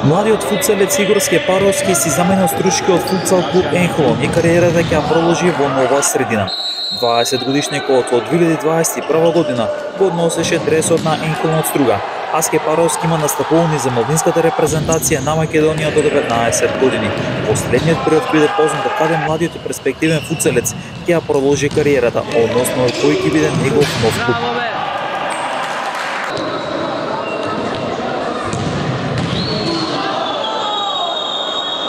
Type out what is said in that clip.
Младиот футсалец Игор Скепаровски си замена стручкиот футсал клуб Енхолом и кариерата ќе ја продолжи во нова средина. 20-годишникот од 2021 година го односеше дресот на Енхолом од Струга, а Скепаровски има настапувани за младинската репрезентација на Македонија до 19 години. Во следниот период биде познато каде младиот и перспективен футсалец ќе ја продолжи кариерата, односно кој ќе биде негов нов клуб.